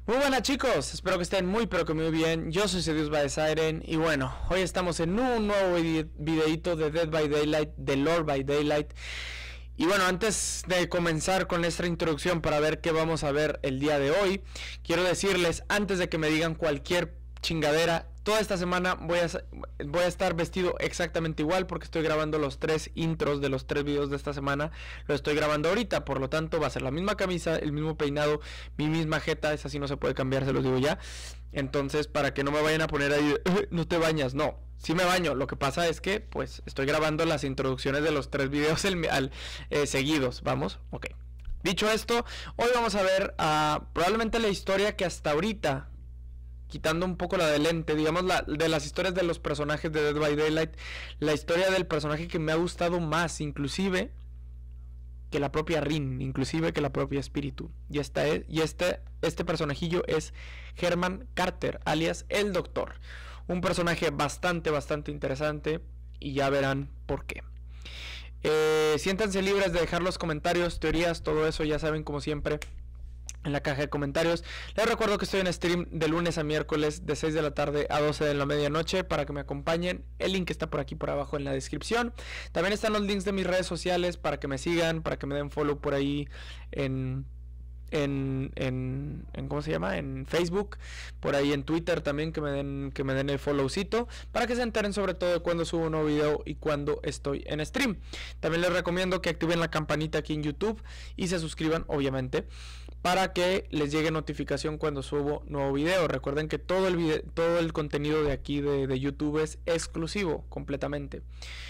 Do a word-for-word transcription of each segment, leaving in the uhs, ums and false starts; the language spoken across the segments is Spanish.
Muy buenas chicos, espero que estén muy pero que muy bien. Yo soy Seduce by Siren y bueno, hoy estamos en un nuevo videito de Dead by Daylight, de Lore by Daylight. Y bueno, antes de comenzar con nuestra introducción para ver qué vamos a ver el día de hoy, quiero decirles, antes de que me digan cualquier chingadera, toda esta semana voy a, voy a estar vestido exactamente igual porque estoy grabando los tres intros de los tres videos de esta semana. Lo estoy grabando ahorita, por lo tanto va a ser la misma camisa, el mismo peinado, mi misma jeta. Esa sí no se puede cambiar, se los digo ya. Entonces, para que no me vayan a poner ahí, no te bañas, no. Sí me baño, lo que pasa es que pues estoy grabando las introducciones de los tres videos el, al, eh, seguidos, vamos, ok. Dicho esto, hoy vamos a ver uh, probablemente la historia que hasta ahorita, quitando un poco la de lente, digamos la, de las historias de los personajes de Dead by Daylight, la historia del personaje que me ha gustado más, inclusive, que la propia Rin, inclusive que la propia Espíritu. Y, esta es, y este, este personajillo es Herman Carter, alias El Doctor. Un personaje bastante, bastante interesante y ya verán por qué. Eh, siéntanse libres de dejar los comentarios, teorías, todo eso, ya saben, como siempre, en la caja de comentarios. Les recuerdo que estoy en stream de lunes a miércoles de seis de la tarde a doce de la medianoche para que me acompañen. El link está por aquí por abajo en la descripción. También están los links de mis redes sociales para que me sigan, para que me den follow por ahí en... En, en, en ¿cómo se llama? En Facebook, por ahí en Twitter también, que me den que me den el followcito para que se enteren sobre todo de cuando subo un nuevo video y cuando estoy en stream. También les recomiendo que activen la campanita aquí en YouTube y se suscriban, obviamente, para que les llegue notificación cuando subo nuevo video. Recuerden que todo el video, todo el contenido de aquí de, de YouTube es exclusivo completamente.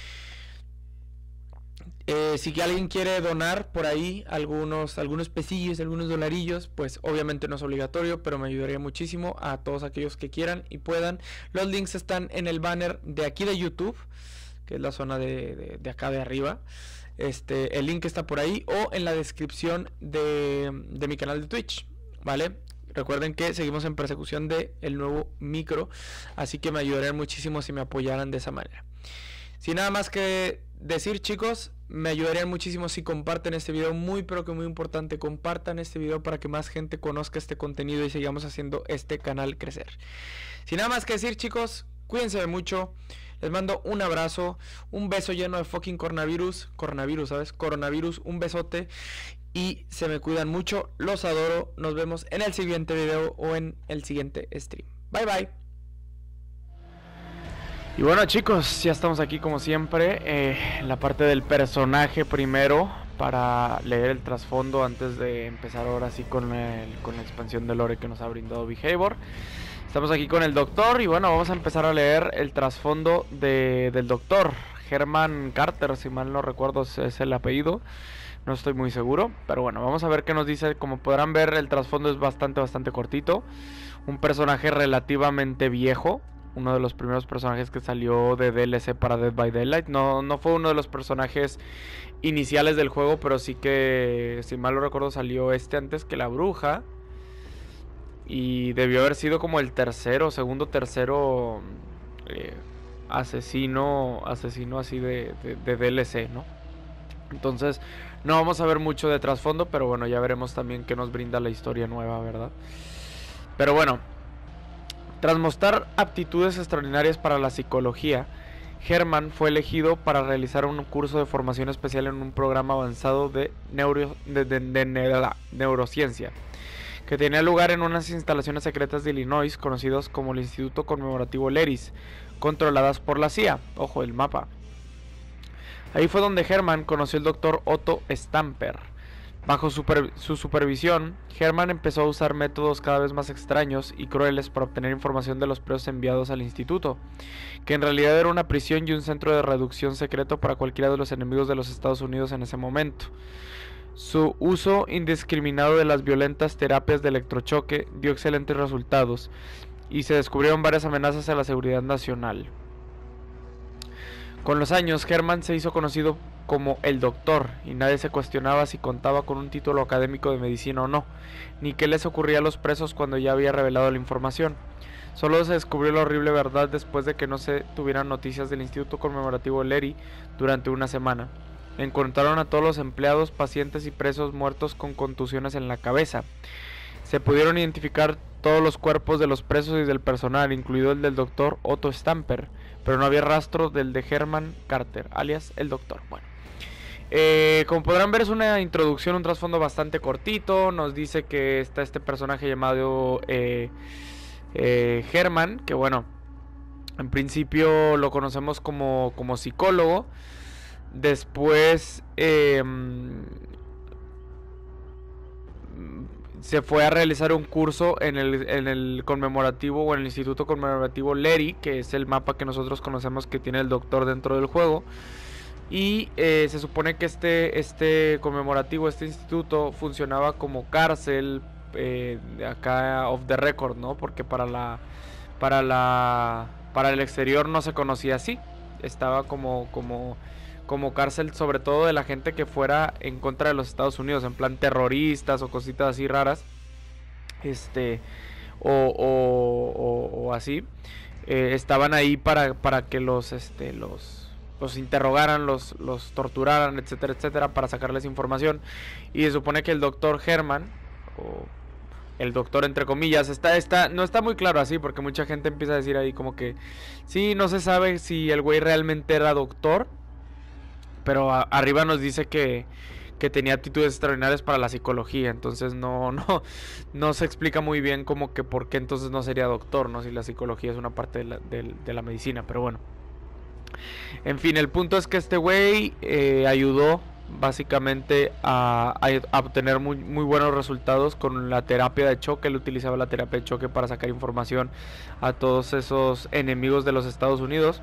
Eh, si alguien quiere donar por ahí algunos, algunos pesillos, algunos dolarillos, pues obviamente no es obligatorio, pero me ayudaría muchísimo a todos aquellos que quieran y puedan. Los links están en el banner de aquí de YouTube, que es la zona de, de, de acá de arriba. Este, el link está por ahí o en la descripción de, de mi canal de Twitch, ¿vale? Recuerden que seguimos en persecución de el nuevo micro, así que me ayudarían muchísimo si me apoyaran de esa manera. Sin nada más que decir, chicos, me ayudarían muchísimo si comparten este video, muy pero que muy importante, compartan este video para que más gente conozca este contenido y sigamos haciendo este canal crecer. Sin nada más que decir, chicos, cuídense de mucho, les mando un abrazo, un beso lleno de fucking coronavirus, coronavirus, ¿sabes? Coronavirus, un besote y se me cuidan mucho, los adoro, nos vemos en el siguiente video o en el siguiente stream. Bye bye. Y bueno, chicos, ya estamos aquí como siempre, eh, la parte del personaje primero, para leer el trasfondo antes de empezar ahora sí con, el, con la expansión de lore que nos ha brindado Behavior. Estamos aquí con el doctor y bueno, vamos a empezar a leer el trasfondo de, del doctor. Herman Carter, si mal no recuerdo es el apellido, no estoy muy seguro, pero bueno, vamos a ver qué nos dice. Como podrán ver, el trasfondo es bastante, bastante cortito. Un personaje relativamente viejo. Uno de los primeros personajes que salió de D L C para Dead by Daylight. No, no fue uno de los personajes iniciales del juego, pero sí que, si mal no recuerdo, salió este antes que la bruja. Y debió haber sido como el tercero, segundo, tercero eh, asesino, asesino así de, de, de D L C, ¿no? Entonces, no vamos a ver mucho de trasfondo, pero bueno, ya veremos también qué nos brinda la historia nueva, ¿verdad? Pero bueno, tras mostrar aptitudes extraordinarias para la psicología, Herman fue elegido para realizar un curso de formación especial en un programa avanzado de, neuro, de, de, de, de neurociencia, que tenía lugar en unas instalaciones secretas de Illinois, conocidos como el Instituto Conmemorativo Leris, controladas por la C I A. Ojo, el mapa. Ahí fue donde Herman conoció al doctor Otto Stamper. Bajo super, su supervisión, Herman empezó a usar métodos cada vez más extraños y crueles para obtener información de los presos enviados al instituto, que en realidad era una prisión y un centro de reducción secreto para cualquiera de los enemigos de los Estados Unidos en ese momento. Su uso indiscriminado de las violentas terapias de electrochoque dio excelentes resultados y se descubrieron varias amenazas a la seguridad nacional. Con los años, Herman se hizo conocido como el doctor y nadie se cuestionaba si contaba con un título académico de medicina o no, ni qué les ocurría a los presos cuando ya había revelado la información. Solo se descubrió la horrible verdad después de que no se tuvieran noticias del Instituto Conmemorativo Lery durante una semana. Encontraron a todos los empleados, pacientes y presos muertos con contusiones en la cabeza. Se pudieron identificar todos los cuerpos de los presos y del personal, incluido el del doctor Otto Stamper, pero no había rastro del de Herman Carter, alias el doctor. Bueno, eh, como podrán ver, es una introducción, un trasfondo bastante cortito. Nos dice que está este personaje llamado eh, eh, Herman, que bueno, en principio lo conocemos como, como psicólogo. Después eh, se fue a realizar un curso en el, en el conmemorativo o en el instituto conmemorativo Lery, que es el mapa que nosotros conocemos que tiene el doctor dentro del juego. Y eh, se supone que este, este conmemorativo, este instituto funcionaba como cárcel, eh, acá off the record, ¿no? Porque para la, para la, para el exterior no se conocía así. Estaba como, como, como cárcel, sobre todo de la gente que fuera en contra de los Estados Unidos, en plan terroristas o cositas así raras, este, o, o, o, o así. Eh, estaban ahí para, para que los, este, los los interrogaran, los, los torturaran, etcétera, etcétera, para sacarles información. Y se supone que el doctor Herman, o el doctor entre comillas, está, está, no está muy claro así, porque mucha gente empieza a decir ahí como que sí, no se sabe si el güey realmente era doctor, pero a, arriba nos dice que, que tenía aptitudes extraordinarias para la psicología. Entonces no, no, no se explica muy bien como que por qué entonces no sería doctor, ¿no? Si la psicología es una parte de la, de, de la medicina, pero bueno. En fin, el punto es que este güey eh, ayudó básicamente a, a obtener muy, muy buenos resultados con la terapia de choque. Él utilizaba la terapia de choque para sacar información a todos esos enemigos de los Estados Unidos.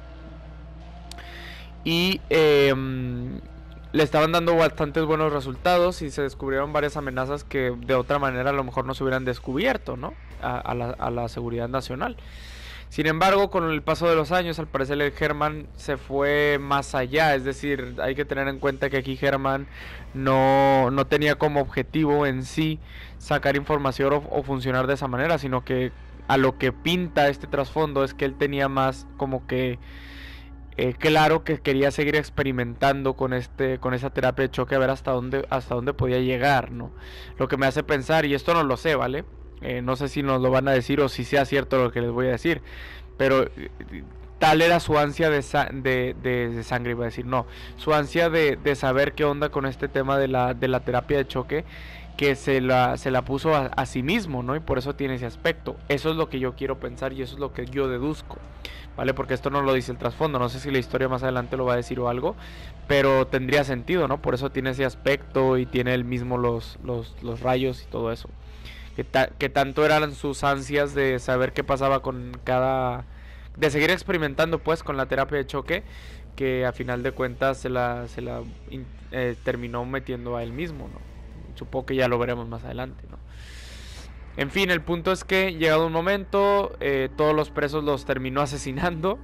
Y eh, le estaban dando bastantes buenos resultados y se descubrieron varias amenazas que de otra manera a lo mejor no se hubieran descubierto, ¿no? A, a, la, a la seguridad nacional. Sin embargo, con el paso de los años, al parecer el Herman se fue más allá. Es decir, hay que tener en cuenta que aquí Herman no, no tenía como objetivo en sí sacar información o, o funcionar de esa manera, sino que a lo que pinta este trasfondo es que él tenía más como que eh, claro que quería seguir experimentando con este con esa terapia de choque, a ver hasta dónde hasta dónde podía llegar, ¿no? Lo que me hace pensar, y esto no lo sé, ¿vale? Eh, no sé si nos lo van a decir o si sea cierto lo que les voy a decir, pero eh, tal era su ansia de, sa de, de, de sangre, iba a decir, no, su ansia de, de saber qué onda con este tema de la, de la terapia de choque, que se la, se la puso a, a sí mismo, ¿no? Y por eso tiene ese aspecto. Eso es lo que yo quiero pensar y eso es lo que yo deduzco, ¿vale? Porque esto no lo dice el trasfondo, no sé si la historia más adelante lo va a decir o algo, pero tendría sentido, ¿no? Por eso tiene ese aspecto y tiene el mismo los, los, los rayos y todo eso. Que, ta que tanto eran sus ansias de saber qué pasaba con cada... de seguir experimentando pues con la terapia de choque, que a final de cuentas se la, se la eh, terminó metiendo a él mismo, ¿no? Supongo que ya lo veremos más adelante, ¿no? En fin, el punto es que llegado un momento, eh, todos los presos los terminó asesinando.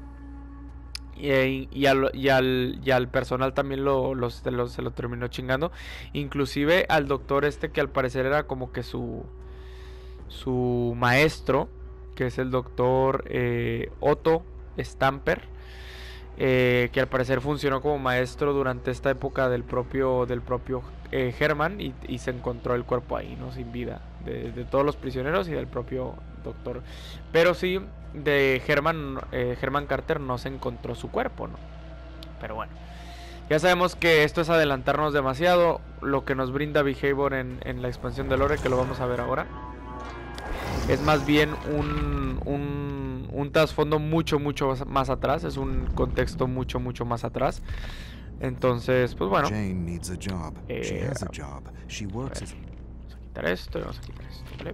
Y, y, al, y, al, y al personal también lo, los, lo, se lo terminó chingando. Inclusive al doctor este, que al parecer era como que su... su maestro, que es el doctor eh, Otto Stamper, eh, que al parecer funcionó como maestro durante esta época del propio del propio eh, Herman, y, y se encontró el cuerpo ahí, ¿no? Sin vida, de, de todos los prisioneros y del propio doctor. Pero sí, de Herman, eh, Herman Carter no se encontró su cuerpo, ¿no? Pero bueno, ya sabemos que esto es adelantarnos demasiado. Lo que nos brinda Behavior en, en la expansión de lore, que lo vamos a ver ahora, es más bien un, un, un trasfondo mucho, mucho más atrás. Es un contexto mucho, mucho más atrás. Entonces, pues bueno. Jane needs a job. Eh, She has a job. She works as... Vamos a quitar esto y vamos a quitar esto, ¿vale?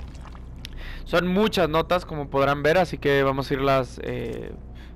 Son muchas notas, como podrán ver, así que vamos a irlas... Eh,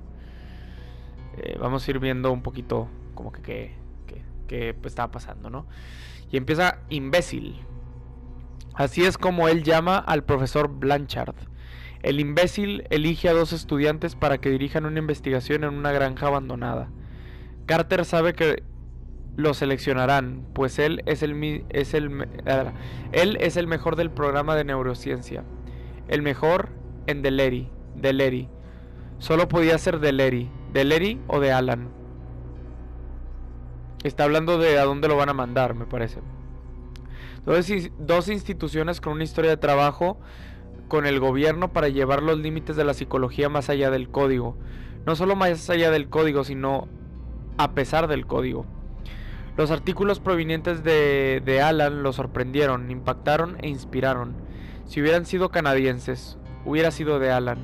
eh, vamos a ir viendo un poquito como que qué que, que, pues, estaba pasando, ¿no? Y empieza imbécil. Así es como él llama al profesor Blanchard. El imbécil elige a dos estudiantes para que dirijan una investigación en una granja abandonada. Carter sabe que lo seleccionarán, pues él es el, es el, él es el mejor del programa de neurociencia. El mejor en Deleri, Deleri. Solo podía ser Deleri, Deleri o de Alan. Está hablando de a dónde lo van a mandar, me parece. Dos, dos instituciones con una historia de trabajo con el gobierno para llevar los límites de la psicología más allá del código. No solo más allá del código, sino a pesar del código. Los artículos provenientes de, de Alan lo sorprendieron, impactaron e inspiraron. Si hubieran sido canadienses, hubiera sido de Alan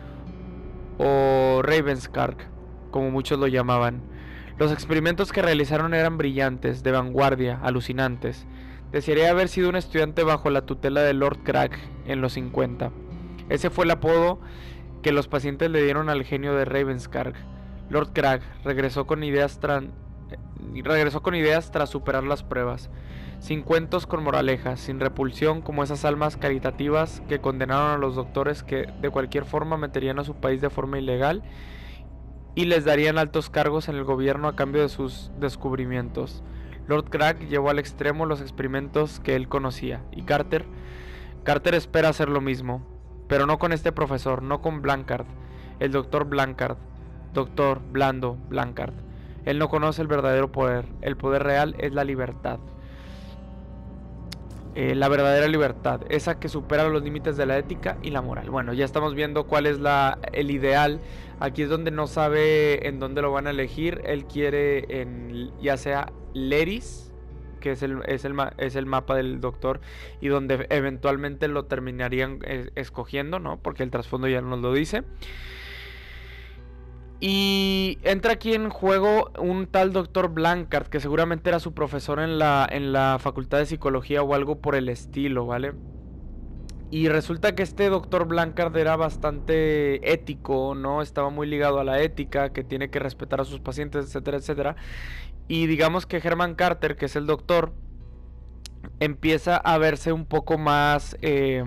o Ravenskark, como muchos lo llamaban. Los experimentos que realizaron eran brillantes, de vanguardia, alucinantes. Desearía haber sido un estudiante bajo la tutela de Lord Crag en los cincuenta. Ese fue el apodo que los pacientes le dieron al genio de Ravenskark. Lord Crag regresó con ideas tran... regresó con ideas tras superar las pruebas, sin cuentos con moralejas, sin repulsión como esas almas caritativas que condenaron a los doctores que de cualquier forma meterían a su país de forma ilegal y les darían altos cargos en el gobierno a cambio de sus descubrimientos. Lord Crag llevó al extremo los experimentos que él conocía, y Carter, Carter espera hacer lo mismo, pero no con este profesor, no con Blancard, el doctor Blancard, doctor Blando Blancard. Él no conoce el verdadero poder, el poder real es la libertad. Eh, la verdadera libertad, esa que supera los límites de la ética y la moral. Bueno, ya estamos viendo cuál es la, el ideal. Aquí es donde no sabe en dónde lo van a elegir. Él quiere en ya sea Leris, que es el, es el, es el mapa del doctor, y donde eventualmente lo terminarían eh, escogiendo, ¿no? Porque el trasfondo ya nos lo dice. Y entra aquí en juego un tal doctor Blancard, que seguramente era su profesor en la, en la facultad de psicología o algo por el estilo, ¿vale? Y resulta que este doctor Blancard era bastante ético, ¿no? Estaba muy ligado a la ética, que tiene que respetar a sus pacientes, etcétera, etcétera. Y digamos que Herman Carter, que es el doctor, empieza a verse un poco más eh,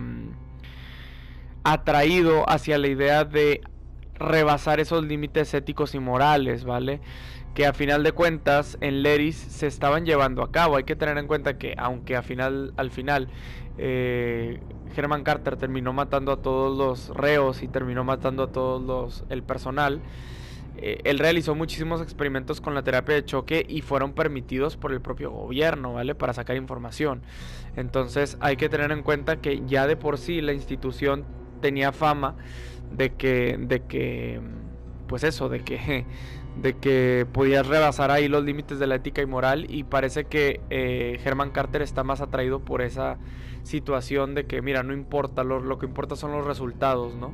atraído hacia la idea de rebasar esos límites éticos y morales, ¿vale? Que a final de cuentas en Leris se estaban llevando a cabo. Hay que tener en cuenta que aunque a final, al final eh, Herman Carter terminó matando a todos los reos y terminó matando a todos los el personal, eh, él realizó muchísimos experimentos con la terapia de choque y fueron permitidos por el propio gobierno, ¿vale? Para sacar información. Entonces hay que tener en cuenta que ya de por sí la institución tenía fama de que, de que, pues eso, de que, de que podías rebasar ahí los límites de la ética y moral, y parece que eh, Herman Carter está más atraído por esa situación de que, mira, no importa, lo, lo que importa son los resultados, ¿no?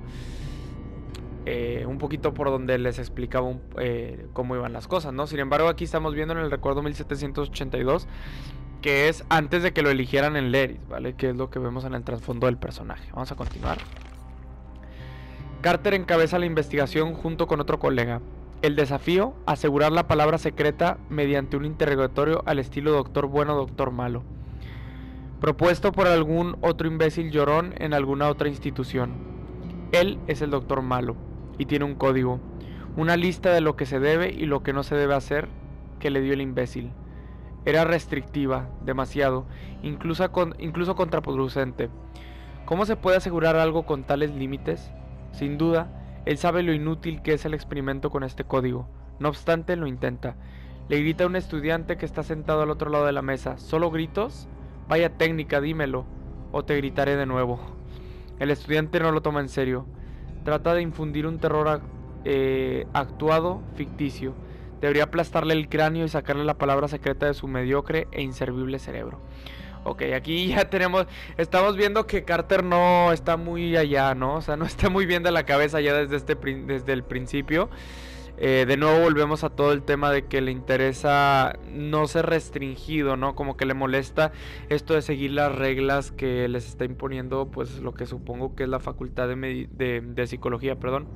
Eh, un poquito por donde les explicaba un, eh, cómo iban las cosas, ¿no? Sin embargo, aquí estamos viendo en el recuerdo mil setecientos ochenta y dos, que es antes de que lo eligieran en Leris, ¿vale? Que es lo que vemos en el trasfondo del personaje. Vamos a continuar. Carter encabeza la investigación junto con otro colega. El desafío, asegurar la palabra secreta mediante un interrogatorio al estilo doctor bueno, doctor malo, propuesto por algún otro imbécil llorón en alguna otra institución. Él es el doctor malo y tiene un código, una lista de lo que se debe y lo que no se debe hacer que le dio el imbécil. Era restrictiva, demasiado, incluso, con, incluso contraproducente. ¿Cómo se puede asegurar algo con tales límites? Sin duda, él sabe lo inútil que es el experimento con este código. No obstante, lo intenta. Le grita a un estudiante que está sentado al otro lado de la mesa. ¿Solo gritos? Vaya técnica, dímelo, o te gritaré de nuevo. El estudiante no lo toma en serio. Trata de infundir un terror eh, actuado, ficticio. Debería aplastarle el cráneo y sacarle la palabra secreta de su mediocre e inservible cerebro. Ok, aquí ya tenemos, estamos viendo que Carter no está muy allá, ¿no? O sea, no está muy bien de la cabeza ya desde, este, desde el principio. Eh, de nuevo volvemos a todo el tema de que le interesa no ser restringido, ¿no? Como que le molesta esto de seguir las reglas que les está imponiendo, pues lo que supongo que es la facultad de, de, de psicología, perdón.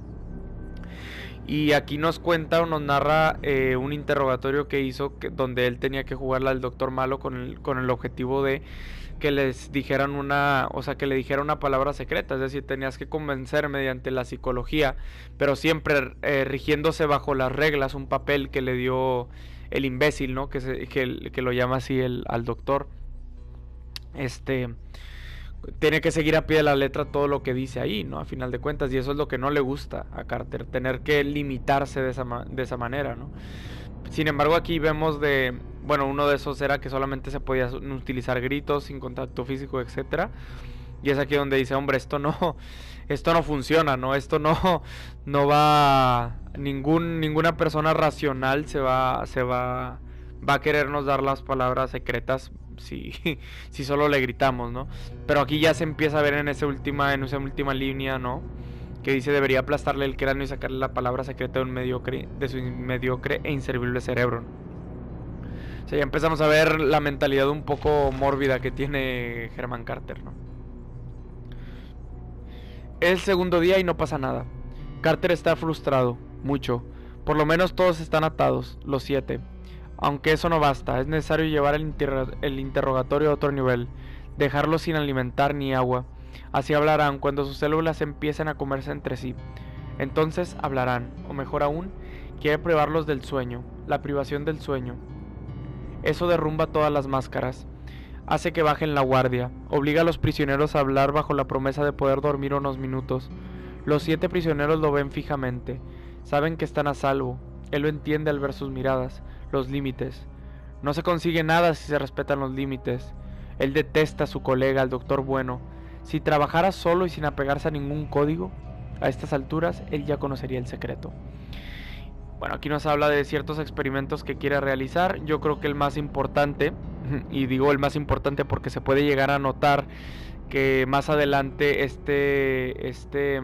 Y aquí nos cuenta o nos narra eh, un interrogatorio que hizo que, donde él tenía que jugarla al doctor malo con el, con el objetivo de que les dijeran una, o sea, que le dijera una palabra secreta, es decir, tenías que convencer mediante la psicología, pero siempre eh, rigiéndose bajo las reglas, un papel que le dio el imbécil, ¿no? Que, se, que, que lo llama así el, al doctor. Este... tiene que seguir a pie de la letra todo lo que dice ahí, ¿no? A final de cuentas, y eso es lo que no le gusta a Carter, tener que limitarse de esa, de esa manera, ¿no? Sin embargo, aquí vemos de bueno, uno de esos era que solamente se podía utilizar gritos sin contacto físico, etcétera. Y es aquí donde dice, hombre, esto no, esto no funciona, ¿no? Esto no, no va, ningún, ninguna persona racional se va, se va, va a querernos dar las palabras secretas si, si solo le gritamos, ¿no? Pero aquí ya se empieza a ver en esa última, en esa última línea, ¿no? Que dice, debería aplastarle el cráneo y sacarle la palabra secreta de un mediocre, de su mediocre e inservible cerebro. O sea, ya empezamos a ver la mentalidad un poco mórbida que tiene Herman Carter, ¿no? Es el segundo día y no pasa nada. Carter está frustrado, mucho. Por lo menos todos están atados, los siete. Aunque eso no basta, es necesario llevar el, inter el interrogatorio a otro nivel. Dejarlos sin alimentar ni agua. Así hablarán cuando sus células empiecen a comerse entre sí. Entonces hablarán, o mejor aún, quiere privarlos del sueño, la privación del sueño. Eso derrumba todas las máscaras. Hace que bajen la guardia, obliga a los prisioneros a hablar bajo la promesa de poder dormir unos minutos. Los siete prisioneros lo ven fijamente, saben que están a salvo, él lo entiende al ver sus miradas, los límites. No se consigue nada si se respetan los límites. Él detesta a su colega, el doctor Bueno. Si trabajara solo y sin apegarse a ningún código, a estas alturas él ya conocería el secreto. Bueno, aquí nos habla de ciertos experimentos que quiere realizar. Yo creo que el más importante, y digo el más importante porque se puede llegar a notar que más adelante este, este,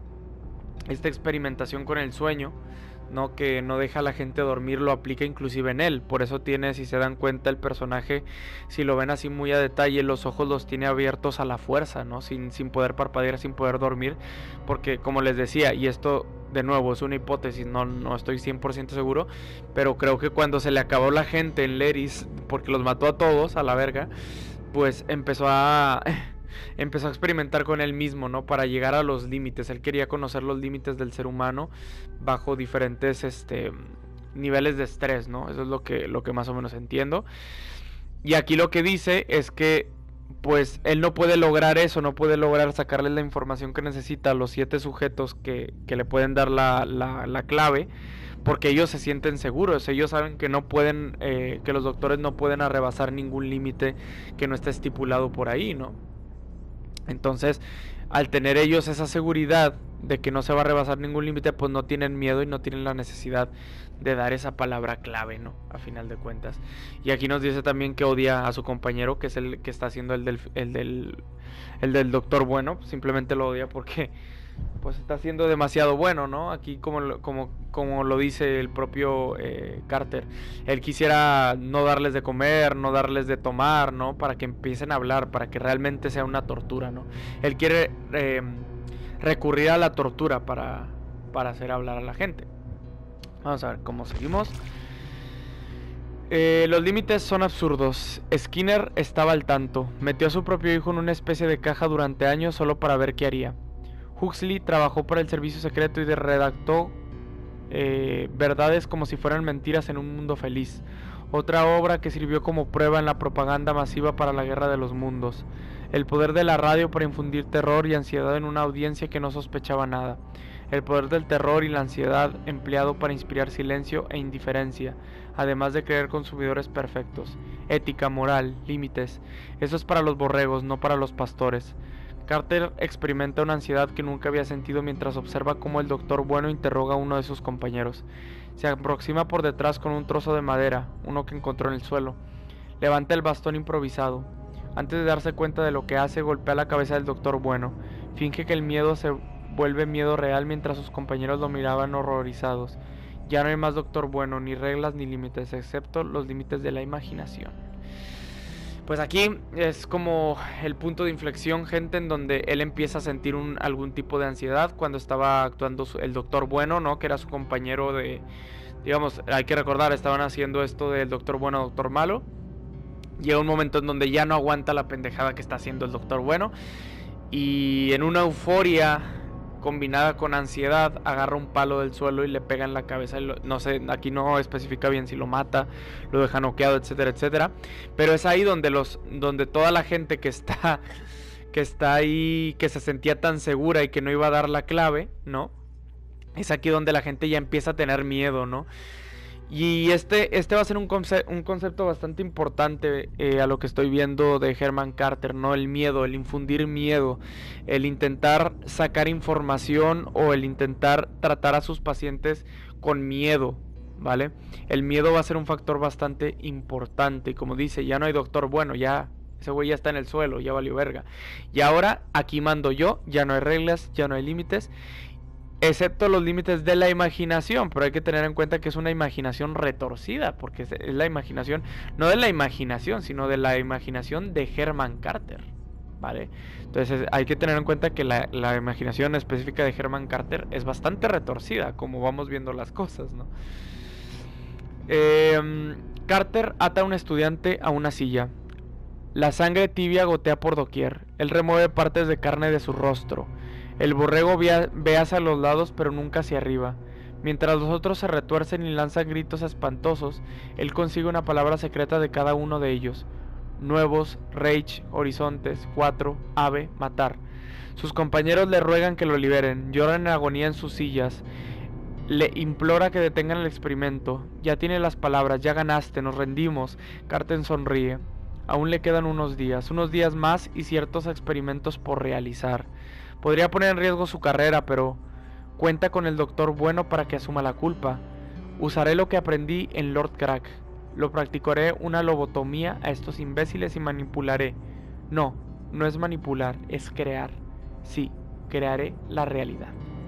esta experimentación con el sueño, ¿no? Que no deja a la gente dormir, lo aplica inclusive en él. Por eso tiene, si se dan cuenta, el personaje, si lo ven así muy a detalle, los ojos los tiene abiertos a la fuerza, ¿no? Sin, sin poder parpadear, sin poder dormir. Porque, como les decía, y esto de nuevo es una hipótesis, no, no estoy cien por ciento seguro, pero creo que cuando se le acabó la gente en Leris, porque los mató a todos a la verga, pues empezó a... empezó a experimentar con él mismo, ¿no? Para llegar a los límites. Él quería conocer los límites del ser humano bajo diferentes este, niveles de estrés, ¿no? Eso es lo que, lo que más o menos entiendo. Y aquí lo que dice es que, pues, él no puede lograr eso, no puede lograr sacarle la información que necesita a los siete sujetos que, que le pueden dar la, la, la clave, porque ellos se sienten seguros, ellos saben que no pueden, eh, que los doctores no pueden arrebasar ningún límite que no esté estipulado por ahí, ¿no? Entonces, al tener ellos esa seguridad de que no se va a rebasar ningún límite, pues no tienen miedo y no tienen la necesidad de dar esa palabra clave, ¿no? A final de cuentas. Y aquí nos dice también que odia a su compañero, que es el que está haciendo el del, el del, el del doctor Bueno. Simplemente lo odia porque pues está siendo demasiado bueno, ¿no? Aquí como, como, como lo dice el propio eh, Carter, él quisiera no darles de comer, no darles de tomar, ¿no? Para que empiecen a hablar, para que realmente sea una tortura, ¿no? Él quiere eh, recurrir a la tortura para, para hacer hablar a la gente. Vamos a ver cómo seguimos. Eh, los límites son absurdos. Skinner estaba al tanto. Metió a su propio hijo en una especie de caja durante años solo para ver qué haría. Huxley trabajó para el servicio secreto y redactó eh, verdades como si fueran mentiras en un mundo feliz. Otra obra que sirvió como prueba en la propaganda masiva para la guerra de los mundos. El poder de la radio para infundir terror y ansiedad en una audiencia que no sospechaba nada. El poder del terror y la ansiedad empleado para inspirar silencio e indiferencia, además de crear consumidores perfectos. Ética, moral, límites. Eso es para los borregos, no para los pastores. Carter experimenta una ansiedad que nunca había sentido mientras observa cómo el doctor Bueno interroga a uno de sus compañeros. Se aproxima por detrás con un trozo de madera, uno que encontró en el suelo. Levanta el bastón improvisado. Antes de darse cuenta de lo que hace, golpea la cabeza del doctor Bueno. Finge que el miedo se vuelve miedo real mientras sus compañeros lo miraban horrorizados. Ya no hay más doctor Bueno, ni reglas ni límites, excepto los límites de la imaginación. Pues aquí es como el punto de inflexión, gente, en donde él empieza a sentir un, algún tipo de ansiedad cuando estaba actuando su, el doctor Bueno, ¿no? Que era su compañero de, digamos, hay que recordar, estaban haciendo esto del doctor Bueno, doctor Malo. Llega un momento en donde ya no aguanta la pendejada que está haciendo el doctor Bueno. Y en una euforia combinada con ansiedad, agarra un palo del suelo y le pega en la cabeza. Y lo, no sé, aquí no especifica bien si lo mata, lo deja noqueado, etcétera, etcétera. Pero es ahí donde los, donde toda la gente que está, que está ahí, que se sentía tan segura y que no iba a dar la clave, ¿no? Es aquí donde la gente ya empieza a tener miedo, ¿no? Y este, este va a ser un, conce un concepto bastante importante eh, a lo que estoy viendo de Herman Carter, ¿no? El miedo, el infundir miedo, el intentar sacar información o el intentar tratar a sus pacientes con miedo, ¿vale? El miedo va a ser un factor bastante importante. Como dice, ya no hay doctor bueno, ya ese güey ya está en el suelo, ya valió verga. Y ahora aquí mando yo, ya no hay reglas, ya no hay límites. Excepto los límites de la imaginación, pero hay que tener en cuenta que es una imaginación retorcida, porque es la imaginación, no de la imaginación, sino de la imaginación de Herman Carter, ¿vale? Entonces hay que tener en cuenta que la, la imaginación específica de Herman Carter es bastante retorcida, como vamos viendo las cosas, ¿no? Eh, Carter ata a un estudiante a una silla. La sangre tibia gotea por doquier. Él remueve partes de carne de su rostro. El borrego ve hacia los lados pero nunca hacia arriba. Mientras los otros se retuercen y lanzan gritos espantosos, él consigue una palabra secreta de cada uno de ellos. Nuevos, rage, horizontes, cuatro, ave, matar. Sus compañeros le ruegan que lo liberen, lloran en agonía en sus sillas. Le implora que detengan el experimento. Ya tiene las palabras, ya ganaste, nos rendimos. Carter sonríe. Aún le quedan unos días, unos días más y ciertos experimentos por realizar. Podría poner en riesgo su carrera, pero cuenta con el doctor bueno para que asuma la culpa. Usaré lo que aprendí en Lord Crack. Lo practicaré una lobotomía a estos imbéciles y manipularé. No, no es manipular, es crear. Sí, crearé la realidad.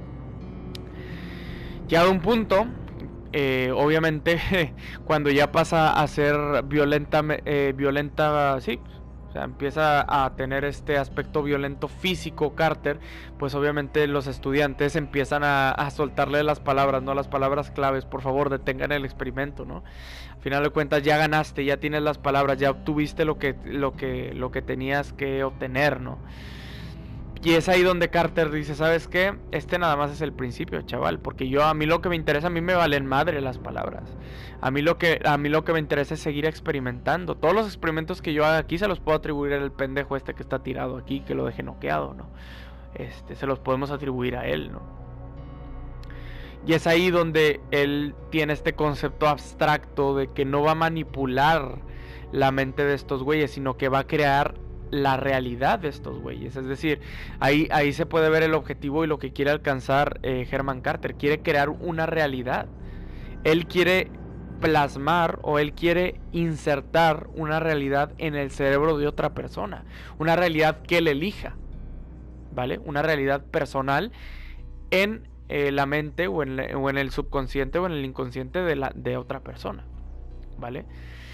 Llegado a un punto, eh, obviamente, cuando ya pasa a ser violenta, eh, violenta, sí, o sea, empieza a tener este aspecto violento físico Carter, pues obviamente los estudiantes empiezan a, a soltarle las palabras, ¿no? Las palabras claves, por favor, detengan el experimento, ¿no? Al final de cuentas ya ganaste, ya tienes las palabras, ya obtuviste lo que, lo que, lo que tenías que obtener, ¿no? Y es ahí donde Carter dice, ¿sabes qué? Este nada más es el principio, chaval, porque yo, a mí lo que me interesa, a mí me valen madre las palabras. A mí lo que, a mí lo que me interesa es seguir experimentando. Todos los experimentos que yo haga aquí se los puedo atribuir al pendejo este que está tirado aquí, que lo deje noqueado, ¿no? Este, se los podemos atribuir a él, ¿no? Y es ahí donde él tiene este concepto abstracto de que no va a manipular la mente de estos güeyes, sino que va a crear la realidad de estos güeyes. Es decir, ahí, ahí se puede ver el objetivo y lo que quiere alcanzar eh, Herman Carter. Quiere crear una realidad. Él quiere plasmar o él quiere insertar una realidad en el cerebro de otra persona. Una realidad que él elija, ¿vale? Una realidad personal en eh, la mente o en, o en el subconsciente o en el inconsciente de, la, de otra persona, ¿vale?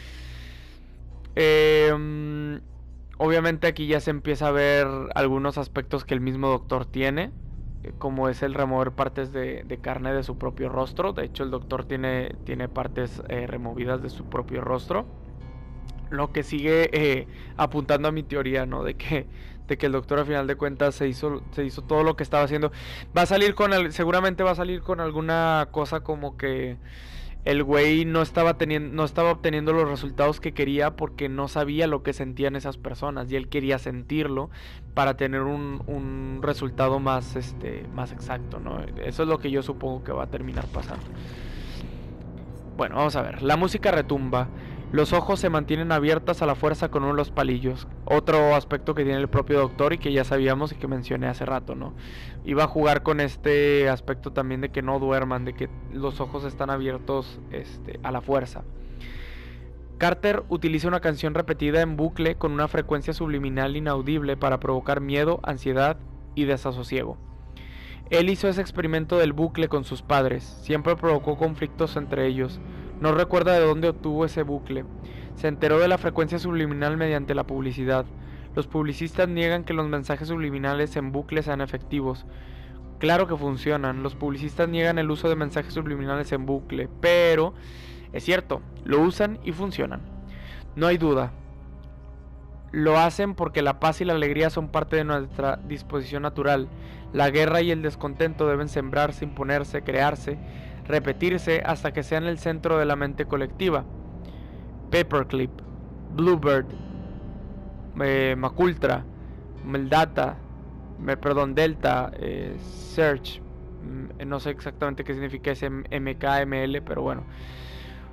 Eh... Obviamente aquí ya se empieza a ver algunos aspectos que el mismo doctor tiene, como es el remover partes de, de carne de su propio rostro. De hecho, el doctor tiene, tiene partes eh, removidas de su propio rostro, lo que sigue eh, apuntando a mi teoría, ¿no? De que, de que el doctor, a final de cuentas, se hizo, se hizo todo lo que estaba haciendo. Va a salir con el, seguramente va a salir con alguna cosa como que el güey no estaba teniendo, no estaba obteniendo los resultados que quería porque no sabía lo que sentían esas personas y él quería sentirlo para tener un, un resultado más, este, más exacto, ¿no? Eso es lo que yo supongo que va a terminar pasando. Bueno, vamos a ver. La música retumba. Los ojos se mantienen abiertas a la fuerza con uno de los palillos. Otro aspecto que tiene el propio doctor y que ya sabíamos y que mencioné hace rato, ¿no? Iba a jugar con este aspecto también de que no duerman, de que los ojos están abiertos este, a la fuerza. Carter utiliza una canción repetida en bucle con una frecuencia subliminal inaudible para provocar miedo, ansiedad y desasosiego. Él hizo ese experimento del bucle con sus padres. Siempre provocó conflictos entre ellos. No recuerda de dónde obtuvo ese bucle. Se enteró de la frecuencia subliminal mediante la publicidad. Los publicistas niegan que los mensajes subliminales en bucle sean efectivos. Claro que funcionan. Los publicistas niegan el uso de mensajes subliminales en bucle, pero es cierto, lo usan y funcionan. No hay duda. Lo hacen porque la paz y la alegría son parte de nuestra disposición natural. La guerra y el descontento deben sembrarse, imponerse, crearse, repetirse hasta que sean el centro de la mente colectiva. Paperclip, Bluebird, eh, Macultra, Meldata, me, perdón, Delta, eh, Search, no sé exactamente qué significa ese M K M L, pero bueno.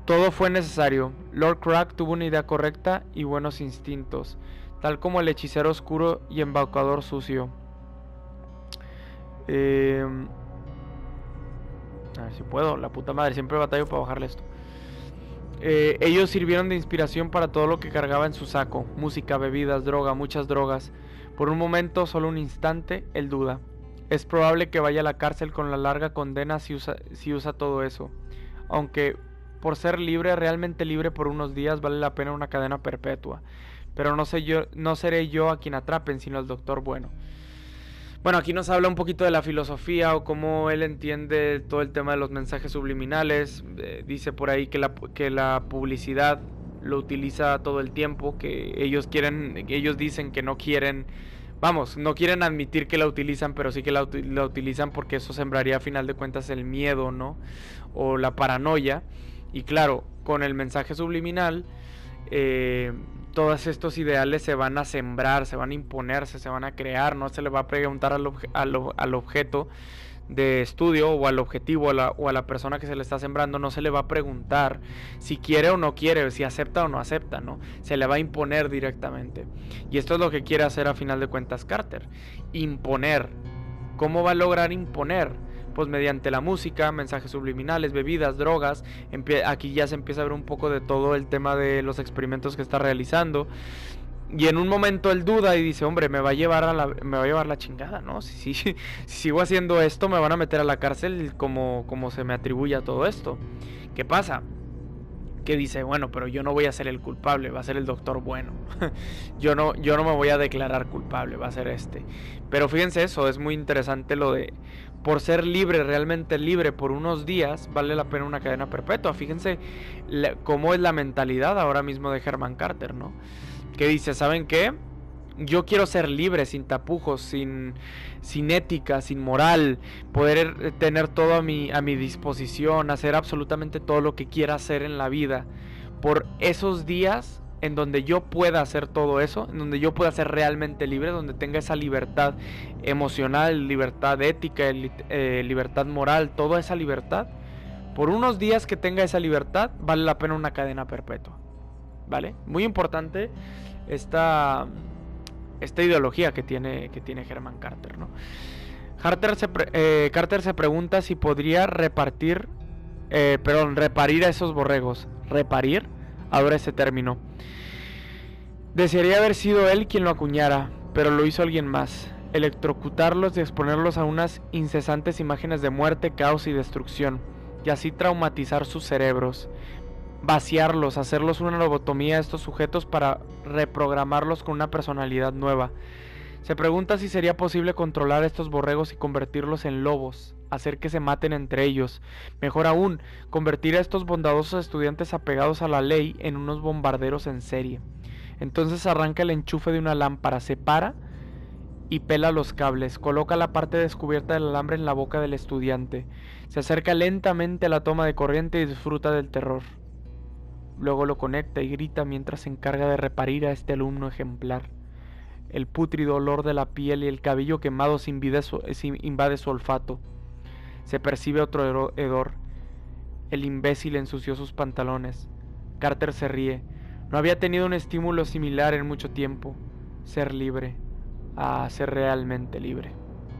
Todo fue necesario. Lord Crack tuvo una idea correcta y buenos instintos, tal como el hechicero oscuro y embaucador sucio. Eh... A ver si puedo, la puta madre, siempre batallo para bajarle esto. Eh, ellos sirvieron de inspiración para todo lo que cargaba en su saco. Música, bebidas, droga, muchas drogas. Por un momento, solo un instante, él duda. Es probable que vaya a la cárcel con la larga condena si usa, si usa todo eso. Aunque por ser libre, realmente libre por unos días, vale la pena una cadena perpetua. Pero no, sé yo, no seré yo a quien atrapen, sino el doctor bueno. Bueno, aquí nos habla un poquito de la filosofía o cómo él entiende todo el tema de los mensajes subliminales. Eh, dice por ahí que la, que la publicidad lo utiliza todo el tiempo, que ellos quieren, ellos dicen que no quieren, vamos, no quieren admitir que la utilizan, pero sí que la, la utilizan porque eso sembraría a final de cuentas el miedo, ¿no? O la paranoia. Y claro, con el mensaje subliminal, eh, todos estos ideales se van a sembrar, se van a imponerse, se van a crear. No se le va a preguntar al, obje, al, al objeto de estudio o al objetivo a la, o a la persona que se le está sembrando, no se le va a preguntar si quiere o no quiere, si acepta o no acepta, ¿no? Se le va a imponer directamente. Y esto es lo que quiere hacer a final de cuentas Carter, imponer. ¿Cómo va a lograr imponer? Pues mediante la música, mensajes subliminales, bebidas, drogas. Aquí ya se empieza a ver un poco de todo el tema de los experimentos que está realizando. Y en un momento él duda y dice, hombre, me va a llevar a la, me va a llevar la chingada, ¿no? Si, si, si sigo haciendo esto, me van a meter a la cárcel como, como se me atribuye a todo esto. ¿Qué pasa? Que dice, bueno, pero yo no voy a ser el culpable, va a ser el doctor bueno. yo, no, yo no me voy a declarar culpable, va a ser este. Pero fíjense eso, es muy interesante lo de, por ser libre, realmente libre por unos días, vale la pena una cadena perpetua. Fíjense la, cómo es la mentalidad ahora mismo de Herman Carter, ¿no? Que dice, ¿saben qué? Yo quiero ser libre, sin tapujos, sin, sin ética, sin moral, poder tener todo a mi, a mi disposición, hacer absolutamente todo lo que quiera hacer en la vida. Por esos días en donde yo pueda hacer todo eso, en donde yo pueda ser realmente libre, donde tenga esa libertad emocional, libertad ética, eh, libertad moral, toda esa libertad. Por unos días que tenga esa libertad, vale la pena una cadena perpetua. ¿Vale? Muy importante esta... esta ideología que tiene, que tiene Herman Carter, ¿no? Carter se, pre, eh, Carter se pregunta si podría repartir, eh, perdón, reparir a esos borregos. Reparir, ahora ese término. Desearía haber sido él quien lo acuñara, pero lo hizo alguien más. Electrocutarlos y exponerlos a unas incesantes imágenes de muerte, caos y destrucción, y así traumatizar sus cerebros. Vaciarlos, hacerlos una lobotomía a estos sujetos para reprogramarlos con una personalidad nueva. Se pregunta si sería posible controlar a estos borregos y convertirlos en lobos, hacer que se maten entre ellos. Mejor aún, convertir a estos bondadosos estudiantes apegados a la ley en unos bombarderos en serie. Entonces arranca el enchufe de una lámpara, separa y pela los cables, coloca la parte descubierta del alambre en la boca del estudiante. Se acerca lentamente a la toma de corriente y disfruta del terror. Luego lo conecta y grita mientras se encarga de reparir a este alumno ejemplar. El pútrido olor de la piel y el cabello quemado se invade su, se invade su olfato. Se percibe otro hedor. El imbécil ensució sus pantalones. Carter se ríe. No había tenido un estímulo similar en mucho tiempo. Ser libre. Ah, ser realmente libre.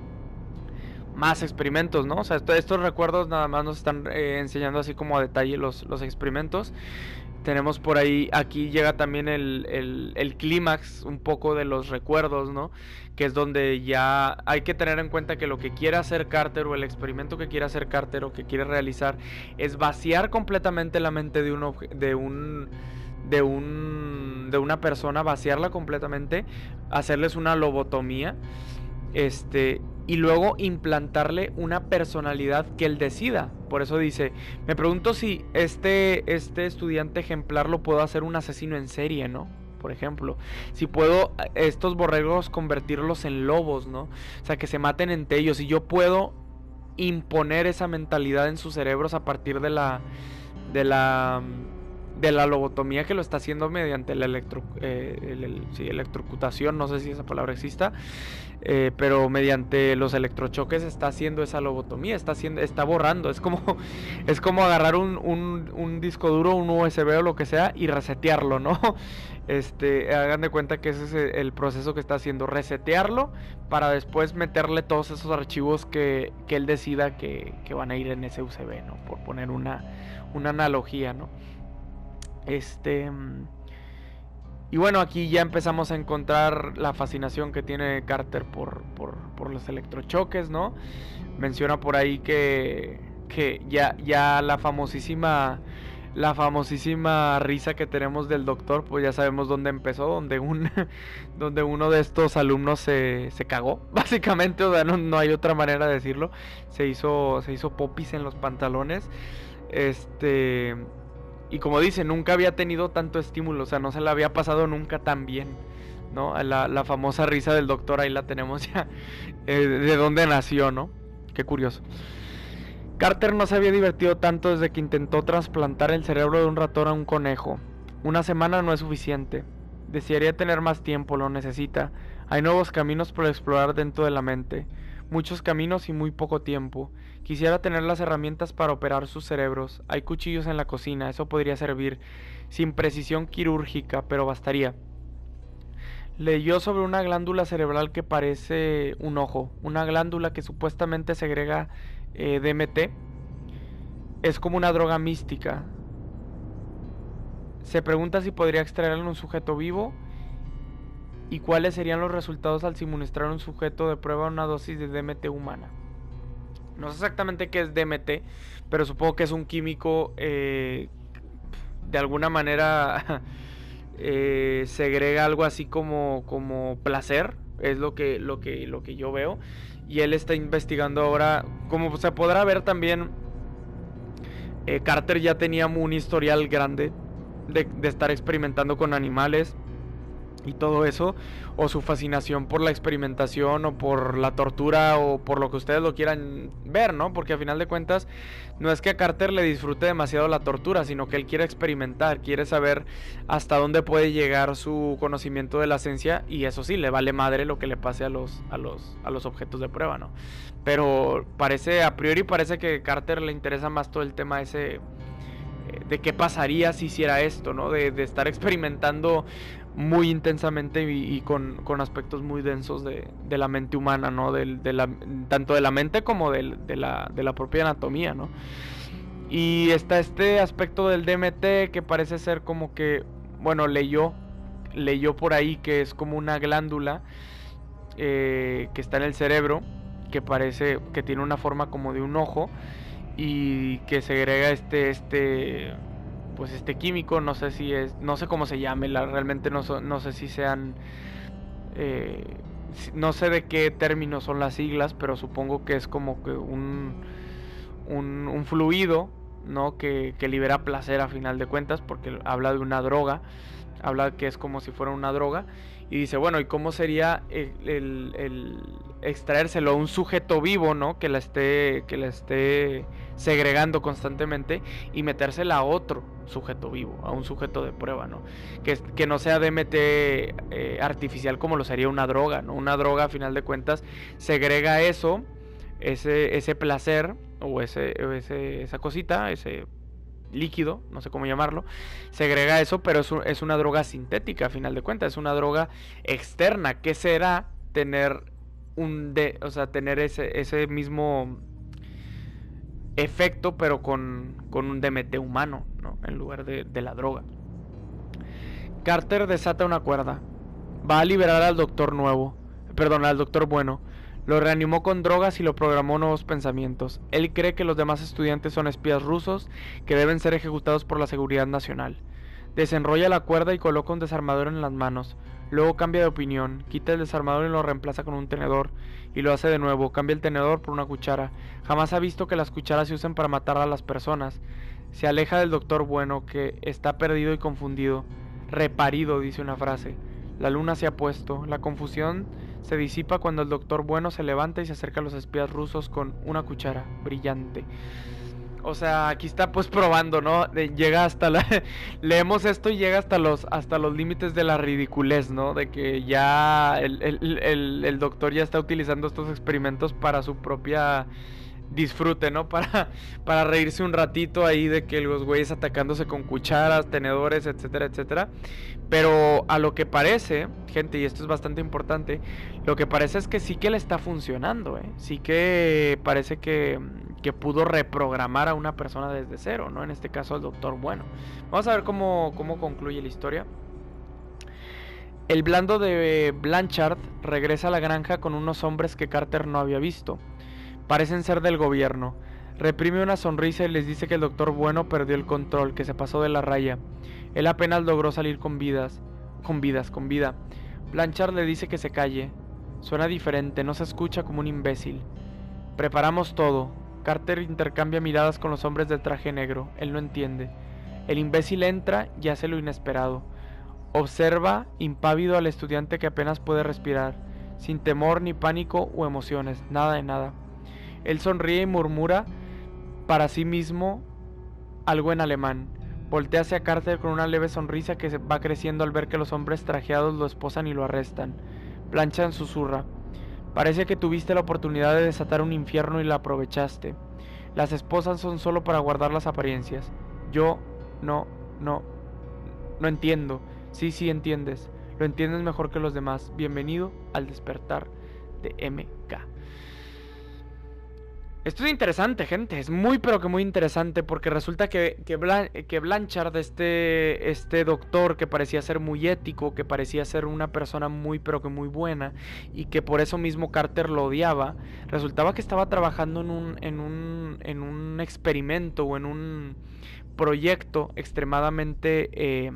Más experimentos, ¿no? O sea, esto, estos recuerdos nada más nos están eh, enseñando así como a detalle los, los experimentos. Tenemos por ahí, aquí llega también el, el, el clímax un poco de los recuerdos, ¿no? Que es donde ya hay que tener en cuenta que lo que quiere hacer Carter, o el experimento que quiere hacer Carter o que quiere realizar, es vaciar completamente la mente de un de un de un de una persona, vaciarla completamente, hacerles una lobotomía, este, y luego implantarle una personalidad que él decida. Por eso dice, me pregunto si este, este estudiante ejemplar lo puedo hacer un asesino en serie, ¿no? Por ejemplo, si puedo estos borregos convertirlos en lobos, ¿no? O sea, que se maten entre ellos, y yo puedo imponer esa mentalidad en sus cerebros a partir de la de la de la lobotomía, que lo está haciendo mediante la electro, eh, el, el, sí, electrocutación, no sé si esa palabra exista, eh, pero mediante los electrochoques está haciendo esa lobotomía, está haciendo, está borrando, es como, es como agarrar un, un, un disco duro, un U S B o lo que sea y resetearlo, ¿no? Este, hagan de cuenta que ese es el proceso que está haciendo, resetearlo para después meterle todos esos archivos que, que él decida que, que van a ir en ese U S B, ¿no? Por poner una, una analogía, ¿no? Este... Y bueno, aquí ya empezamos a encontrar la fascinación que tiene Carter por, por, por los electrochoques, ¿no? Menciona por ahí que, que ya, ya la famosísima... La famosísima risa que tenemos del doctor, pues ya sabemos dónde empezó, donde un donde uno de estos alumnos se, se cagó, básicamente, o sea, no, no hay otra manera de decirlo. Se hizo, se hizo popis en los pantalones. Este... Y como dice, nunca había tenido tanto estímulo, o sea, no se le había pasado nunca tan bien, ¿no? La, la famosa risa del doctor, ahí la tenemos ya, eh, de dónde nació, ¿no? Qué curioso. Carter no se había divertido tanto desde que intentó trasplantar el cerebro de un ratón a un conejo. Una semana no es suficiente. Desearía tener más tiempo, lo necesita. Hay nuevos caminos por explorar dentro de la mente. Muchos caminos y muy poco tiempo. Quisiera tener las herramientas para operar sus cerebros. Hay cuchillos en la cocina, eso podría servir. Sin precisión quirúrgica, pero bastaría. Leyó sobre una glándula cerebral que parece un ojo. Una glándula que supuestamente segrega eh, D M T. Es como una droga mística. Se pregunta si podría extraerla en un sujeto vivo. ¿Y cuáles serían los resultados al suministrar a un sujeto de prueba una dosis de D M T humana? No sé exactamente qué es D M T, pero supongo que es un químico eh, de alguna manera eh, segrega algo así como, como placer, es lo que, lo, que, lo que yo veo. Y él está investigando ahora, como se podrá ver también, eh, Carter ya tenía un historial grande de, de estar experimentando con animales y todo eso, o su fascinación por la experimentación o por la tortura o por lo que ustedes lo quieran ver, ¿no? Porque a final de cuentas no es que a Carter le disfrute demasiado la tortura, sino que él quiere experimentar, quiere saber hasta dónde puede llegar su conocimiento de la ciencia, y eso sí, le vale madre lo que le pase a los, a los, a los objetos de prueba, ¿no? Pero parece, a priori parece que a Carter le interesa más todo el tema ese de qué pasaría si hiciera esto, ¿no? De, de estar experimentando muy intensamente y, y con, con aspectos muy densos de, de la mente humana, ¿no? De, de la, tanto de la mente como de, de, la, de la propia anatomía, ¿no? Y está este aspecto del D M T que parece ser como que, bueno, leyó, leyó por ahí que es como una glándula eh, que está en el cerebro, que parece que tiene una forma como de un ojo y que segrega este, este... pues este químico, no sé si es, no sé cómo se llame, la, realmente no, so, no sé si sean, eh, no sé de qué términos son las siglas, pero supongo que es como que un, un, un fluido, ¿no? Que, que libera placer a final de cuentas, porque habla de una droga, habla que es como si fuera una droga, y dice, bueno, ¿y cómo sería el, el, el extraérselo a un sujeto vivo, ¿no? Que la esté, que la esté segregando constantemente y metérsela a otro sujeto vivo, a un sujeto de prueba, ¿no? Que, que no sea D M T eh, artificial como lo sería una droga, ¿no? Una droga, a final de cuentas, segrega eso, ese, ese placer, o ese, ese, esa cosita, ese líquido, no sé cómo llamarlo, segrega eso, pero es, un, es una droga sintética, a final de cuentas, es una droga externa. ¿Qué será tener un de, o sea, tener ese, ese mismo efecto, pero con, con un D M T humano, ¿no? En lugar de, de la droga. Carter desata una cuerda. Va a liberar al doctor nuevo, perdón, al doctor bueno. Lo reanimó con drogas y lo programó nuevos pensamientos. Él cree que los demás estudiantes son espías rusos que deben ser ejecutados por la seguridad nacional. Desenrolla la cuerda y coloca un desarmador en las manos. Luego cambia de opinión, quita el desarmador y lo reemplaza con un tenedor. Y lo hace de nuevo, cambia el tenedor por una cuchara. Jamás ha visto que las cucharas se usen para matar a las personas. Se aleja del doctor bueno, que está perdido y confundido. Reparido, dice una frase. La luna se ha puesto. La confusión se disipa cuando el doctor bueno se levanta y se acerca a los espías rusos con una cuchara brillante. O sea, aquí está pues probando, ¿no? De, llega hasta la... leemos esto y llega hasta los hasta los límites de la ridiculez, ¿no? De que ya el, el, el, el doctor ya está utilizando estos experimentos para su propia disfrute, ¿no? Para, para reírse un ratito ahí de que los güeyes atacándose con cucharas, tenedores, etcétera, etcétera. Pero a lo que parece, gente, y esto es bastante importante, lo que parece es que sí que le está funcionando, ¿eh? Sí que parece que, que pudo reprogramar a una persona desde cero, ¿no? En este caso al doctor Bueno. Vamos a ver cómo, cómo concluye la historia. El blando de Blanchard regresa a la granja con unos hombres que Carter no había visto. Parecen ser del gobierno. Reprime una sonrisa y les dice que el doctor Bueno perdió el control, que se pasó de la raya. Él apenas logró salir con vidas, con vidas, con vida. Blanchard le dice que se calle. Suena diferente, no se escucha como un imbécil. Preparamos todo. Carter intercambia miradas con los hombres del traje negro. Él no entiende. El imbécil entra y hace lo inesperado. Observa impávido al estudiante que apenas puede respirar, sin temor ni pánico o emociones, nada de nada. Él sonríe y murmura para sí mismo algo en alemán. Voltea hacia Carter con una leve sonrisa que se va creciendo al ver que los hombres trajeados lo esposan y lo arrestan. Blanchard susurra: parece que tuviste la oportunidad de desatar un infierno y la aprovechaste. Las esposas son solo para guardar las apariencias. Yo no, no, no entiendo. Sí, sí entiendes. Lo entiendes mejor que los demás. Bienvenido al despertar de M K. Esto es interesante, gente, es muy pero que muy interesante, porque resulta que, que, Blan que Blanchard, este, este doctor que parecía ser muy ético, que parecía ser una persona muy pero que muy buena, y que por eso mismo Carter lo odiaba, resultaba que estaba trabajando en un, en un, en un experimento o en un proyecto extremadamente, eh,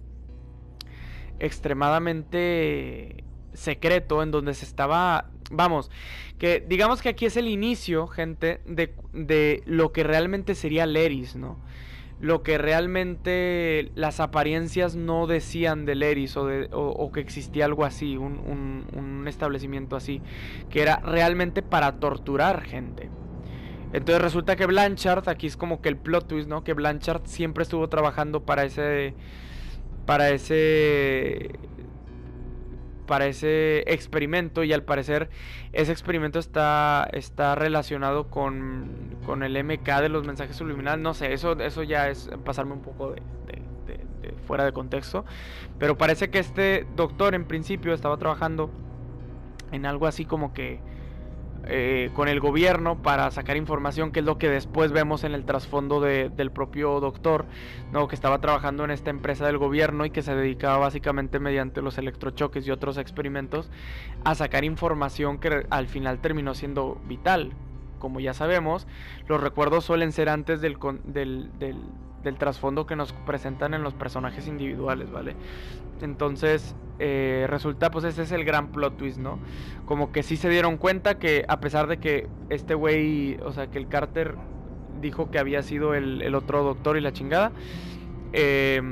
extremadamente secreto, en donde se estaba... Vamos, que digamos que aquí es el inicio, gente, de, de lo que realmente sería Leris, ¿no? Lo que realmente las apariencias no decían de Leris, o, de, o, o que existía algo así, un, un, un establecimiento así, que era realmente para torturar gente. Entonces resulta que Blanchard, aquí es como que el plot twist, ¿no? Que Blanchard siempre estuvo trabajando para ese... Para ese... para ese experimento, y al parecer ese experimento está, está relacionado con, con el M K de los mensajes subliminales. No sé, eso, eso ya es pasarme un poco de, de, de, de fuera de contexto, pero parece que este doctor en principio estaba trabajando en algo así como que Eh, con el gobierno para sacar información, que es lo que después vemos en el trasfondo de, del propio doctor, ¿no? Que estaba trabajando en esta empresa del gobierno y que se dedicaba básicamente mediante los electrochoques y otros experimentos a sacar información que al final terminó siendo vital. Como ya sabemos, los recuerdos suelen ser antes del, del, del, del trasfondo que nos presentan en los personajes individuales, ¿vale? Entonces eh, resulta, pues ese es el gran plot twist, ¿no? Como que sí se dieron cuenta que a pesar de que este güey, o sea, que el Carter dijo que había sido el, el otro doctor y la chingada, eh,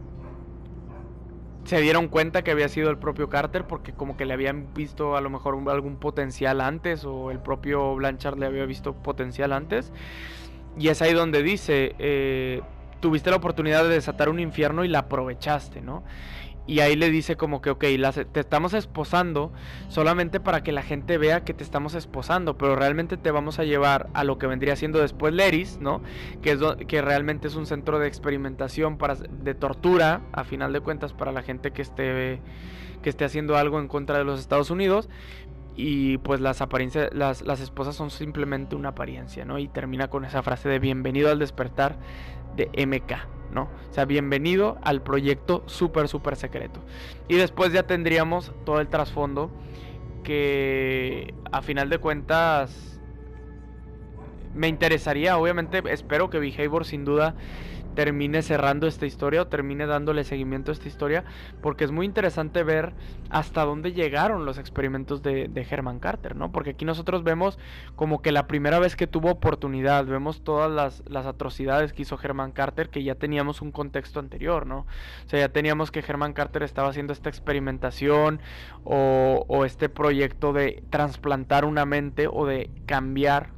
se dieron cuenta que había sido el propio Carter, porque como que le habían visto a lo mejor un, algún potencial antes, o el propio Blanchard le había visto potencial antes. Y es ahí donde dice, eh, tuviste la oportunidad de desatar un infierno y la aprovechaste, ¿no? Y ahí le dice como que, ok, las, te estamos esposando solamente para que la gente vea que te estamos esposando, pero realmente te vamos a llevar a lo que vendría siendo después Leris, ¿no? Que, es do, que realmente es un centro de experimentación, para, de tortura, a final de cuentas, para la gente que esté, que esté haciendo algo en contra de los Estados Unidos. Y pues las apariencias, las, las esposas son simplemente una apariencia, ¿no? Y termina con esa frase de bienvenido al despertar de M K, ¿no? O sea, bienvenido al proyecto súper, súper secreto. Y después ya tendríamos todo el trasfondo que a final de cuentas me interesaría, obviamente espero que Behavior sin duda termine cerrando esta historia, o termine dándole seguimiento a esta historia, porque es muy interesante ver hasta dónde llegaron los experimentos de, de Herman Carter, ¿no? Porque aquí nosotros vemos como que la primera vez que tuvo oportunidad, vemos todas las, las atrocidades que hizo Herman Carter, que ya teníamos un contexto anterior, ¿no? O sea, ya teníamos que Herman Carter estaba haciendo esta experimentación o, o este proyecto de trasplantar una mente, o de cambiar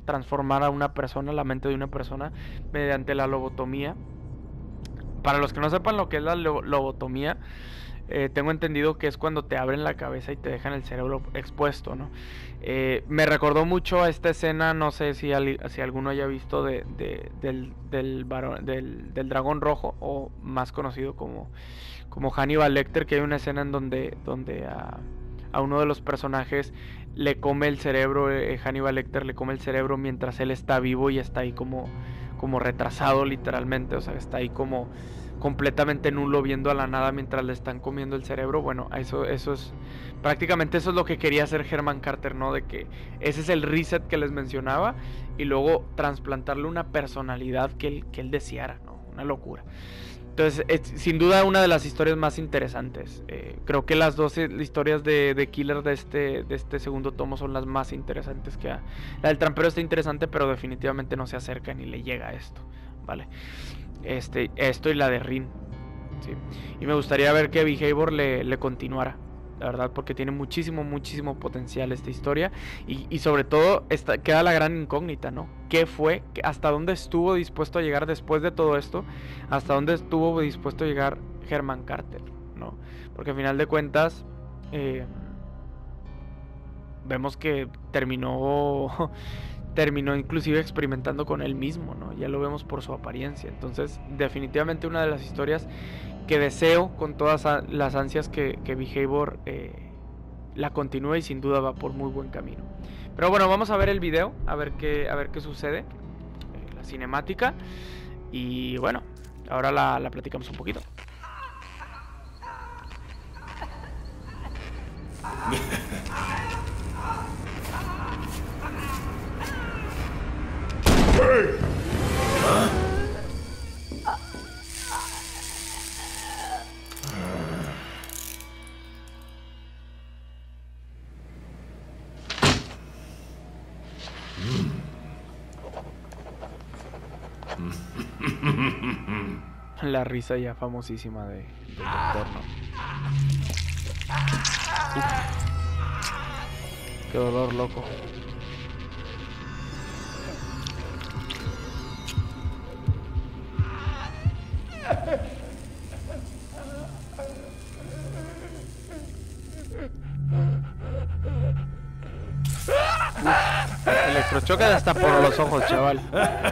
transformar a una persona, la mente de una persona, mediante la lobotomía. Para los que no sepan lo que es la lo lobotomía, eh, tengo entendido que es cuando te abren la cabeza y te dejan el cerebro expuesto, ¿no? Eh, me recordó mucho a esta escena, no sé si, al, si alguno haya visto de, de, del, del, varón, del, del dragón rojo, o más conocido como, como Hannibal Lecter, que hay una escena en donde, donde a, a uno de los personajes le come el cerebro, eh, Hannibal Lecter le come el cerebro mientras él está vivo y está ahí como, como retrasado literalmente, o sea, está ahí como completamente nulo viendo a la nada mientras le están comiendo el cerebro. Bueno, eso, eso es prácticamente eso es lo que quería hacer Herman Carter, ¿no? De que ese es el reset que les mencionaba y luego trasplantarle una personalidad que él, que él deseara, ¿no? Una locura. Entonces, es sin duda una de las historias más interesantes. Eh, creo que las dos historias de, de Killer de este, de este segundo tomo son las más interesantes que ha. La del trampero está interesante, pero definitivamente no se acerca ni le llega a esto, ¿vale? Este, esto y la de Rin, ¿sí? Y me gustaría ver que Behavior le, le continuara, la verdad, porque tiene muchísimo, muchísimo potencial esta historia. Y, y sobre todo esta, queda la gran incógnita, ¿no? ¿Qué fue? ¿Hasta dónde estuvo dispuesto a llegar después de todo esto? ¿Hasta dónde estuvo dispuesto a llegar Herman Carter, ¿no? Porque al final de cuentas eh, vemos que terminó terminó inclusive experimentando con él mismo, ¿no? Ya lo vemos por su apariencia. Entonces, definitivamente una de las historias que deseo con todas las ansias que, que Behavior eh, la continúe, y sin duda va por muy buen camino. Pero bueno, vamos a ver el video, a ver qué, a ver qué sucede, eh, la cinemática, y bueno, ahora la, la platicamos un poquito. La risa ya famosísima de, del doctor, ¿no? Uf. Qué dolor, loco. Uf, electrochoque hasta por los ojos, chaval.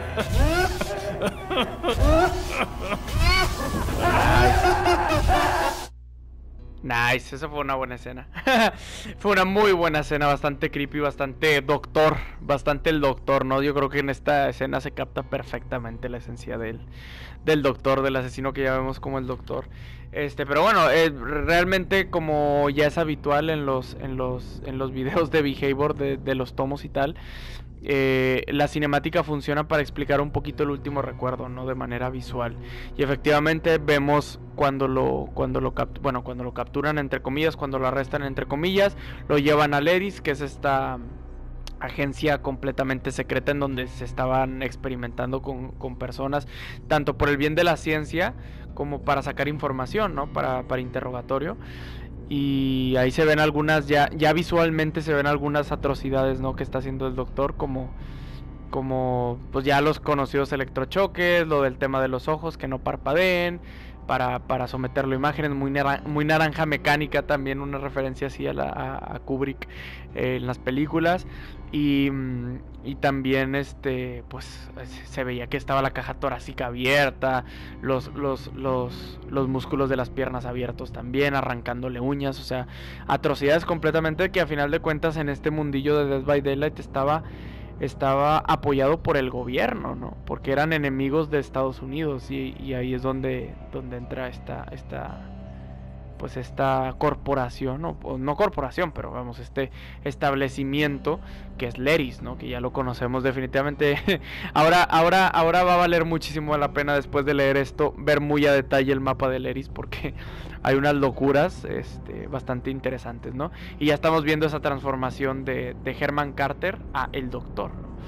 Nice. Nice, esa fue una buena escena. Fue una muy buena escena, bastante creepy, bastante doctor, bastante el doctor, ¿no? Yo creo que en esta escena se capta perfectamente la esencia del, del doctor, del asesino que ya vemos como el doctor. Este, pero bueno, eh, realmente como ya es habitual en los, en los, en los videos de Behavior de, de los tomos y tal, Eh, la cinemática funciona para explicar un poquito el último recuerdo, ¿no? De manera visual. Y efectivamente vemos cuando lo, cuando lo capt bueno, cuando lo capturan entre comillas, cuando lo arrestan entre comillas, lo llevan a Leris, que es esta agencia completamente secreta en donde se estaban experimentando con, con personas, tanto por el bien de la ciencia como para sacar información, ¿no? Para, para interrogatorio. Y ahí se ven algunas, ya, ya visualmente se ven algunas atrocidades, ¿no? Que está haciendo el doctor, como, como pues ya los conocidos electrochoques, lo del tema de los ojos que no parpadeen, para, para someterlo a imágenes, muy, nara muy naranja mecánica también, una referencia así a, la, a, a Kubrick eh, en las películas. Y, y también este pues se veía que estaba la caja torácica abierta, los, los, los, los músculos de las piernas abiertos también, arrancándole uñas, o sea, atrocidades completamente que a final de cuentas en este mundillo de Dead by Daylight estaba, estaba apoyado por el gobierno, ¿no? Porque eran enemigos de Estados Unidos, y, y ahí es donde, donde entra esta, esta pues esta corporación, ¿no? no corporación, pero vamos, este establecimiento que es Leris, ¿no? Que ya lo conocemos definitivamente. ahora, ahora, ahora va a valer muchísimo la pena, después de leer esto, ver muy a detalle el mapa de Leris, porque hay unas locuras este, bastante interesantes, ¿no? Y ya estamos viendo esa transformación de, de Herman Carter a el Doctor, ¿no?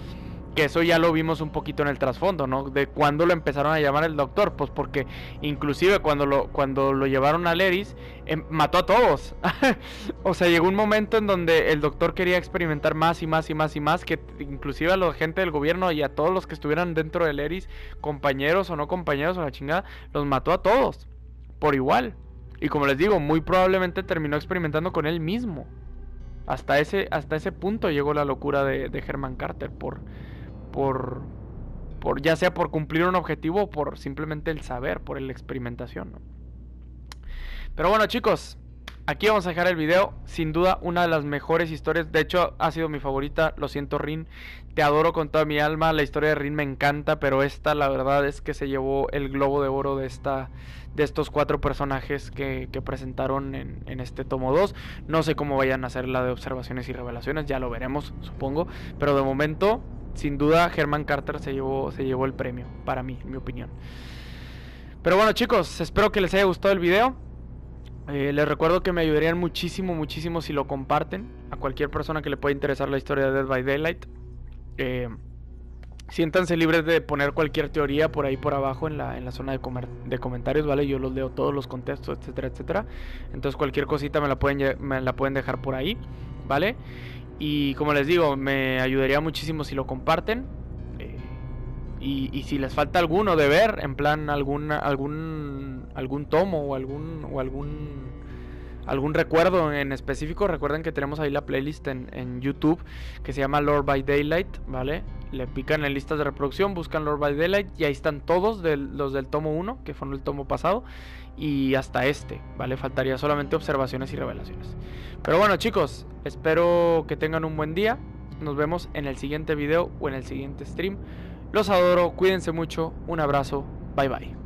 Que eso ya lo vimos un poquito en el trasfondo, ¿no? De cuándo lo empezaron a llamar el doctor. Pues porque inclusive cuando lo, cuando lo llevaron a Leris, eh, mató a todos. O sea, llegó un momento en donde el doctor quería experimentar más y más y más y más, que inclusive a la gente del gobierno y a todos los que estuvieran dentro de Leris, compañeros o no compañeros o la chingada, los mató a todos por igual. Y como les digo, muy probablemente terminó experimentando con él mismo. Hasta ese, hasta ese punto llegó la locura de, de Herman Carter por... Por, por ya sea por cumplir un objetivo o por simplemente el saber, por la experimentación, ¿no? Pero bueno, chicos, aquí vamos a dejar el video. Sin duda una de las mejores historias, de hecho ha sido mi favorita. Lo siento, Rin, te adoro con toda mi alma. La historia de Rin me encanta, pero esta la verdad es que se llevó el globo de oro de esta de estos cuatro personajes que, que presentaron en, en este tomo dos. No sé cómo vayan a hacer la de observaciones y revelaciones, ya lo veremos, supongo, pero de momento sin duda Herman Carter se llevó, se llevó el premio, para mí, en mi opinión. Pero bueno, chicos, espero que les haya gustado el video. eh, Les recuerdo que me ayudarían muchísimo, muchísimo si lo comparten a cualquier persona que le pueda interesar la historia de Dead by Daylight. eh, Siéntanse libres de poner cualquier teoría por ahí por abajo en la, en la zona de, comer, de comentarios, ¿vale? Yo los leo todos los contextos, etcétera, etcétera. Entonces cualquier cosita me la pueden, me la pueden dejar por ahí, ¿vale? Y como les digo, me ayudaría muchísimo si lo comparten. eh, y, y si les falta alguno de ver, en plan algún algún algún tomo o algún o algún algún recuerdo en específico, recuerden que tenemos ahí la playlist en, en YouTube que se llama Lore by Daylight, ¿vale? Le pican en listas de reproducción, buscan Lore by Daylight y ahí están todos del, los del tomo uno, que fueron el tomo pasado, y hasta este, ¿vale? Faltaría solamente observaciones y revelaciones. Pero bueno, chicos, espero que tengan un buen día. Nos vemos en el siguiente video o en el siguiente stream. Los adoro, cuídense mucho, un abrazo, bye bye.